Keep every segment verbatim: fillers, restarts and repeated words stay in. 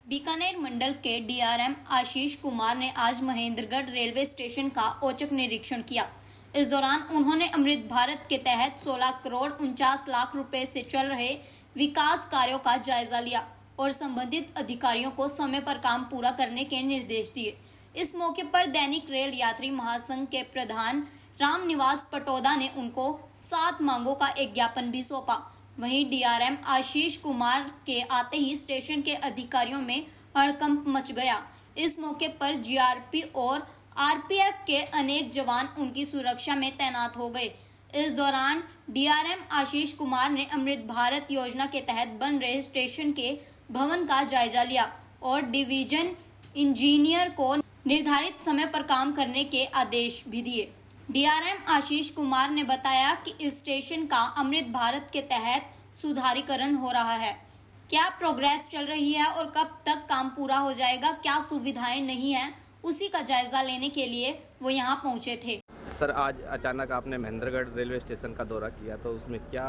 बीकानेर मंडल के डीआरएम आशीष कुमार ने आज महेंद्रगढ़ रेलवे स्टेशन का औचक निरीक्षण किया। इस दौरान उन्होंने अमृत भारत के तहत सोलह करोड़ उनचास लाख रुपए से चल रहे विकास कार्यों का जायजा लिया और संबंधित अधिकारियों को समय पर काम पूरा करने के निर्देश दिए। इस मौके पर दैनिक रेल यात्री महासंघ के प्रधान रामनिवास पटौदा ने उनको सात मांगों का एक ज्ञापन भी सौंपा। वहीं डीआरएम आशीष कुमार के आते ही स्टेशन के अधिकारियों में हड़कंप मच गया। इस मौके पर जीआरपी और आरपीएफ के अनेक जवान उनकी सुरक्षा में तैनात हो गए। इस दौरान डीआरएम आशीष कुमार ने अमृत भारत योजना के तहत बन रहे स्टेशन के भवन का जायजा लिया और डिवीजन इंजीनियर को निर्धारित समय पर काम करने के आदेश भी दिए। डीआरएम आशीष कुमार ने बताया कि इस स्टेशन का अमृत भारत के तहत सुधारीकरण हो रहा है, क्या प्रोग्रेस चल रही है और कब तक काम पूरा हो जाएगा, क्या सुविधाएं नहीं है, उसी का जायजा लेने के लिए वो यहाँ पहुँचे थे। सर, आज अचानक आपने महेंद्रगढ़ रेलवे स्टेशन का दौरा किया तो उसमें क्या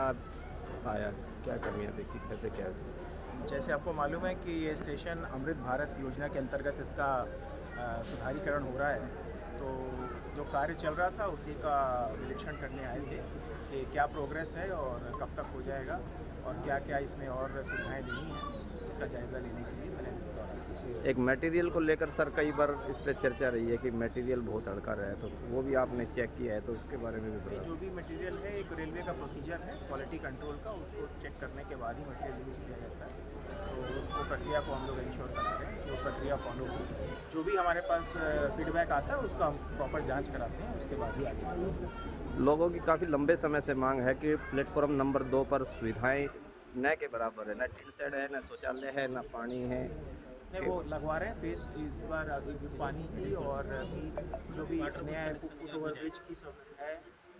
आया, क्या कमियाँ देखी, कैसे क्या? जैसे आपको मालूम है कि ये स्टेशन अमृत भारत योजना के अंतर्गत इसका सुधारीकरण हो रहा है, तो जो कार्य चल रहा था उसी का निरीक्षण करने आए थे कि क्या प्रोग्रेस है और कब तक हो जाएगा और क्या क्या इसमें और सुविधाएं नहीं हैं, इसका जायज़ा लेने के लिए मैंने दौरा किया। एक मटेरियल को लेकर सर कई बार इस पर चर्चा रही है कि मटेरियल बहुत हल्का रहा है, तो वो भी आपने चेक किया है, तो उसके बारे में भी बताइए। जो भी मटेरियल है, एक रेलवे का प्रोसीजर है क्वालिटी कंट्रोल का, उसको चेक करने के बाद ही मटेरियल यूज़ किया जाता है, तो उसको प्रक्रिया को हम लोग इंश्योर करते हैं कि वो प्रक्रिया फॉलो हो। जो भी हमारे पास फीडबैक आता है उसका हम प्रॉपर जांच कराते हैं, उसके बाद ही आगे बढ़ते हैं। लोगों की काफ़ी लंबे समय से मांग है कि प्लेटफॉर्म नंबर दो पर सुविधाएं न के बराबर है, न टिन शेड है, न शौचालय है, न पानी है। नहीं, वो लगवा रहे हैं फेस इस बार अभी पानी की और भी जो भी नया फुट ओवर ब्रिज की सब है,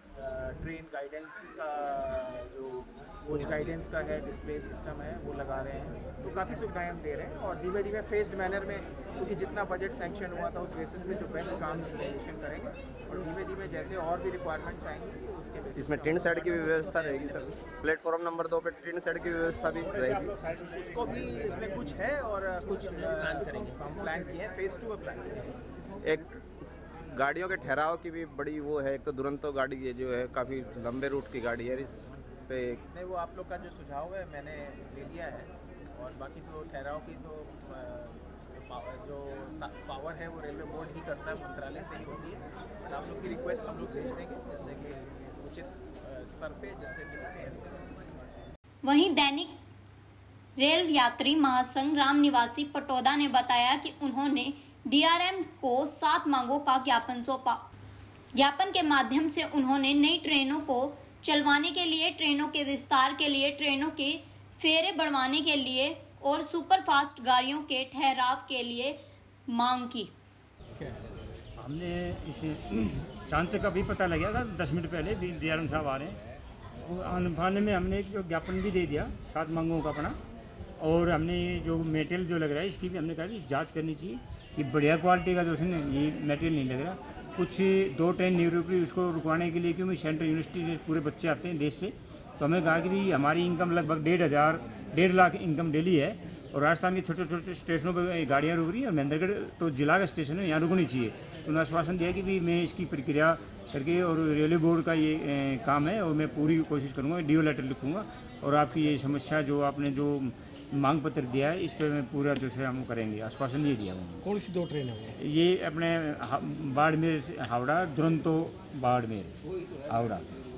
ट्रेन गाइडेंस का जो कोच गाइडेंस का है, डिस्प्ले सिस्टम है, वो लगा रहे हैं, तो काफ़ी सुविधाएं हम दे रहे हैं और धीमे धीमे फेस्ड मैनर में, क्योंकि जितना बजट सैंक्शन हुआ था उस बेसिस पे जो बेस्ट काम यूटिलाइजेशन करेंगे और धीमे धीमे जैसे और भी रिक्वायरमेंट्स आएंगी उसके बेसिस। इसमें टिन शेड की भी व्यवस्था रहेगी सर? प्लेटफॉर्म नंबर दो पे टिन शेड की व्यवस्था भी रहेगी? उसको भी इसमें कुछ है और कुछ प्लान करेंगे, हम प्लान किए हैं, फेज टू में प्लान किए हैं। एक गाड़ियों के ठहराव की भी बड़ी वो है, एक तो दुरंतो गाड़ी ये जो है काफ़ी लंबे रूट की गाड़ी है, इस पे नहीं, वो आप लोग का जो सुझाव है मैंने ले लिया है और बाकी तो ठहराव की तो जो पावर है वो रेलवे बोर्ड ही करता है, मंत्रालय से ही होती है, बट आप लोग की रिक्वेस्ट हम लोग भेज देंगे जिससे कि उचित स्तर पे जिससे कि इसे। वहीं दैनिक रेल यात्री महासंघ रामनिवासी पटौदा ने बताया कि उन्होंने डीआरएम को सात मांगों का ज्ञापन सौंपा। ज्ञापन के माध्यम से उन्होंने नई ट्रेनों को चलवाने के लिए, ट्रेनों के विस्तार के लिए, ट्रेनों के फेरे बढ़वाने के लिए और सुपरफास्ट गाड़ियों के ठहराव के लिए मांग की। हमने इसे चांचक का भी पता लगा था, दस मिनट पहले डीआरएम साहब आ रहे हैं, आने में हमने एक जो ज्ञापन भी दे दिया सात मांगों का अपना, और हमने जो मटेरियल जो लग रहा है इसकी भी हमने कहा कि जांच करनी चाहिए कि बढ़िया क्वालिटी का जो है ये मटेरियल नहीं लग रहा। कुछ दो ट्रेन नहीं रुक रही, उसको रुकवाने के लिए क्योंकि सेंट्रल यूनिवर्सिटी से पूरे बच्चे आते हैं देश से, तो हमें कहा कि भी हमारी इनकम लगभग डेढ़ हज़ार डेढ़ लाख इनकम डेली है और राजस्थान के छोटे छोटे स्टेशनों पर गाड़ियाँ रुक रही हैं और महेंद्रगढ़ तो जिला का स्टेशन है, यहाँ रुकनी चाहिए। तो उन्होंने आश्वासन दिया कि भी मैं इसकी प्रक्रिया करके, और रेलवे बोर्ड का ये ए, काम है और मैं पूरी कोशिश करूँगा, डीओ लेटर लिखूँगा और आपकी ये समस्या जो आपने जो मांग पत्र दिया है इस पर मैं पूरा जो है हम करेंगे, आश्वासन ये दिया उन्होंने। कौन सी दो ट्रेन है? ये अपने बाड़मेर से हावड़ा, दुरंतो बाड़मेर हावड़ा।